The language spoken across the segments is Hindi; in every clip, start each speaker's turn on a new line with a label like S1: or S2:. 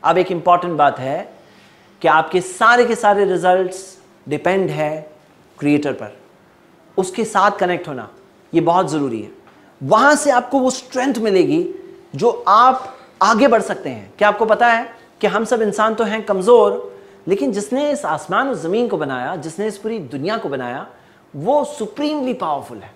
S1: अब एक इंपॉर्टेंट बात है कि आपके सारे के सारे रिजल्ट्स डिपेंड है क्रिएटर पर, उसके साथ कनेक्ट होना ये बहुत ज़रूरी है। वहाँ से आपको वो स्ट्रेंथ मिलेगी जो आप आगे बढ़ सकते हैं। क्या आपको पता है कि हम सब इंसान तो हैं कमज़ोर, लेकिन जिसने इस आसमान और ज़मीन को बनाया, जिसने इस पूरी दुनिया को बनाया, वो सुप्रीमली पावरफुल है।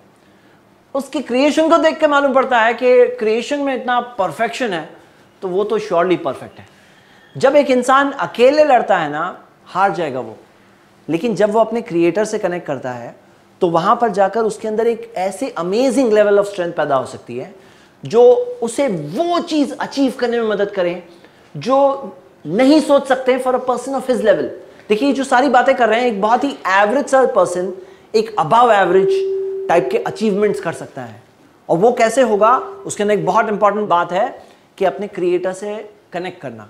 S1: उसकी क्रिएशन को देख के मालूम पड़ता है कि क्रिएशन में इतना परफेक्शन है, तो वो तो श्योरली परफेक्ट है। जब एक इंसान अकेले लड़ता है ना, हार जाएगा वो, लेकिन जब वो अपने क्रिएटर से कनेक्ट करता है तो वहाँ पर जाकर उसके अंदर एक ऐसे अमेजिंग लेवल ऑफ स्ट्रेंथ पैदा हो सकती है जो उसे वो चीज़ अचीव करने में मदद करे जो नहीं सोच सकते for a person of his level. देखिए जो सारी बातें कर रहे हैं, एक बहुत ही एवरेज सा पर्सन एक अबव एवरेज टाइप के अचीवमेंट्स कर सकता है। और वो कैसे होगा, उसके अंदर एक बहुत इंपॉर्टेंट बात है कि अपने क्रिएटर से कनेक्ट करना,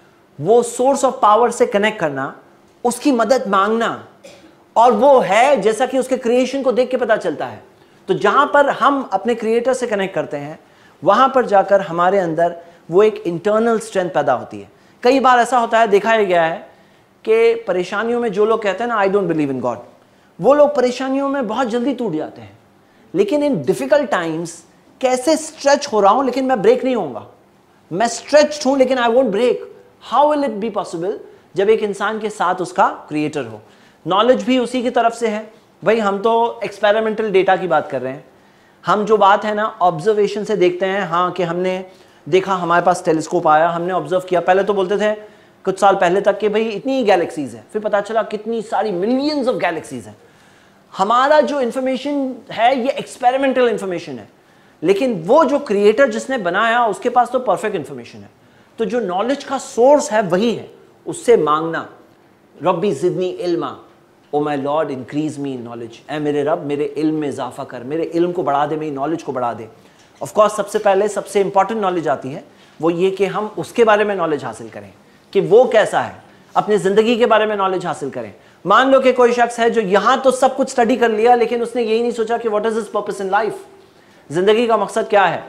S1: वो सोर्स ऑफ पावर से कनेक्ट करना, उसकी मदद मांगना, और वो है जैसा कि उसके क्रिएशन को देख के पता चलता है। तो जहां पर हम अपने क्रिएटर से कनेक्ट करते हैं, वहां पर जाकर हमारे अंदर वो एक इंटरनल स्ट्रेंथ पैदा होती है। कई बार ऐसा होता है, देखा गया है कि परेशानियों में जो लोग कहते हैं ना I don't believe in God, वो लोग परेशानियों में बहुत जल्दी टूट जाते हैं। लेकिन इन डिफिकल्ट टाइम्स कैसे स्ट्रेच हो रहा हूं लेकिन मैं ब्रेक नहीं होऊंगा, मैं स्ट्रेच हूं लेकिन I won't break. How will it be possible जब एक इंसान के साथ उसका क्रिएटर हो। नॉलेज भी उसी की तरफ से है भाई। हम तो एक्सपेरिमेंटल डेटा की बात कर रहे हैं, हम जो बात है ना ऑब्जर्वेशन से देखते हैं। हाँ कि हमने देखा, हमारे पास टेलीस्कोप आया, हमने ऑब्जर्व किया। पहले तो बोलते थे कुछ साल पहले तक कि भाई इतनी गैलेक्सीज है, फिर पता चला कितनी सारी मिलियंस ऑफ गैलेक्सीज हैं। हमारा जो इंफॉर्मेशन है ये एक्सपेरिमेंटल इंफॉर्मेशन है, लेकिन वो जो क्रिएटर जिसने बनाया उसके पास तो परफेक्ट इंफॉर्मेशन है। तो जो नॉलेज का सोर्स है वही है, उससे मांगना। रब्बी ज़िदनी इल्मा, oh my lord increase me in knowledge. ऐ मेरे रब मेरे इल्म में इजाफा कर, मेरे इल्म को बढ़ा दे, मेरी नॉलेज को बढ़ा दे। ऑफ कोर्स सबसे पहले सबसे इंपॉर्टेंट नॉलेज आती है वो ये कि हम उसके बारे में नॉलेज हासिल करें कि वो कैसा है, अपनी ज़िंदगी के बारे में नॉलेज हासिल करें। मान लो कि कोई शख्स है जो यहाँ तो सब कुछ स्टडी कर लिया लेकिन उसने यही नहीं सोचा कि what is his purpose in life, ज़िंदगी का मकसद क्या है।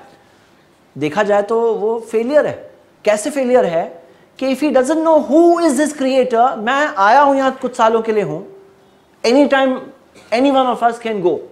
S1: देखा जाए तो वो फेलियर है। कैसे फेलियर है कि if he doesn't know who is his creator, मैं आया हूं यहां कुछ सालों के लिए हूं, any time any one of us can go,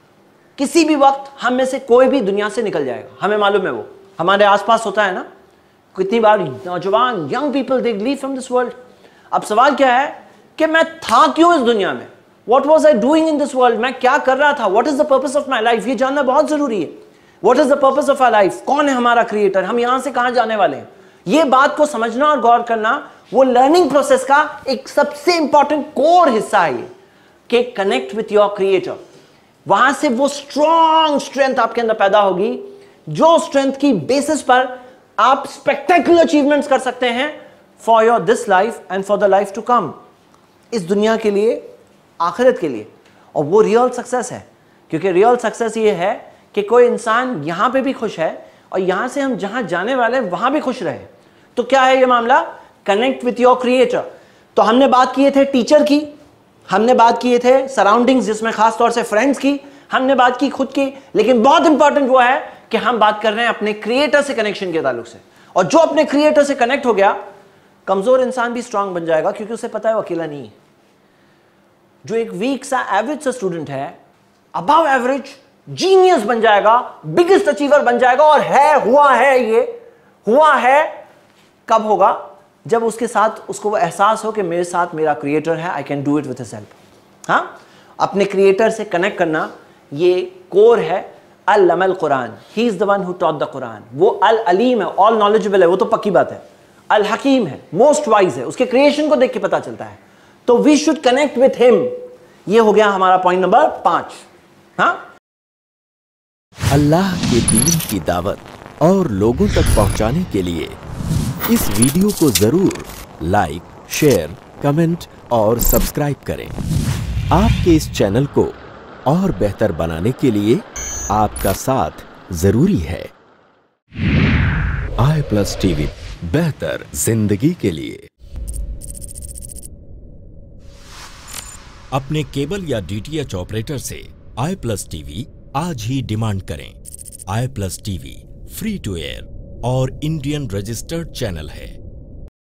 S1: किसी भी वक्त हम में से कोई भी दुनिया से निकल जाएगा, हमें मालूम है। वो हमारे आसपास होता है ना, कितनी बार नौजवान young people they leave from this world. अब सवाल क्या है कि मैं था क्यों इस दुनिया में, what was I doing in this world, मैं क्या कर रहा था, what is the purpose of my life, ये जानना बहुत जरूरी है। What is the purpose of our life, कौन है हमारा क्रिएटर, हम यहां से कहां जाने वाले हैं, ये बात को समझना और गौर करना वो लर्निंग प्रोसेस का एक सबसे इंपॉर्टेंट कोर हिस्सा है कि कनेक्ट विथ योर क्रिएटर। वहां से वो स्ट्रॉन्ग स्ट्रेंथ आपके अंदर पैदा होगी, जो स्ट्रेंथ की बेसिस पर आप स्पेक्टेकुलर अचीवमेंट्स कर सकते हैं for your this life and for the life to come, इस दुनिया के लिए, आखिरत के लिए। और वो रियल सक्सेस है, क्योंकि रियल सक्सेस ये है कि कोई इंसान यहां पे भी खुश है और यहां से हम जहां जाने वाले हैं वहां भी खुश रहे। तो क्या है ये मामला, कनेक्ट विथ योर क्रिएटर। तो हमने बात किए थे टीचर की, हमने बात किए थे सराउंडिंग्स जिसमें खास तौर से फ्रेंड्स की, हमने बात की खुद की, लेकिन बहुत इंपॉर्टेंट वो है कि हम बात कर रहे हैं अपने क्रिएटर से कनेक्शन के ताल्लुक से। और जो अपने क्रिएटर से कनेक्ट हो गया, कमजोर इंसान भी स्ट्रांग बन जाएगा, क्योंकि उसे पता है वो अकेला नहीं है। जो एक वीक सा एवरेज सा स्टूडेंट है, अबव एवरेज जीनियस बन जाएगा, बिगेस्ट अचीवर बन जाएगा। और हुआ है ये, हुआ है कब होगा, जब उसके साथ उसको वो एहसास हो कि मेरे साथ मेरा क्रिएटर है, I can do it with his help. हाँ, अपने क्रिएटर से कनेक्ट करना ये कोर है। अल-लमल Quran, he is the one who taught the Quran. वो अल अलीम है, ऑल नॉलेजेबल है, वो तो पक्की बात है। अल हकीम है, मोस्ट वाइज है, उसके क्रिएशन को देख के पता चलता है। तो we should connect with him. ये हो गया हमारा पॉइंट नंबर 5। हाँ,
S2: अल्लाह के दीन की दावत और लोगों तक पहुंचाने के लिए इस वीडियो को जरूर लाइक, शेयर, कमेंट और सब्सक्राइब करें। आपके इस चैनल को और बेहतर बनाने के लिए आपका साथ जरूरी है। i+ टीवी, बेहतर जिंदगी के लिए। अपने केबल या DTH ऑपरेटर से i+ टीवी आज ही डिमांड करें। i+ TV free to air और इंडियन रजिस्टर्ड चैनल है।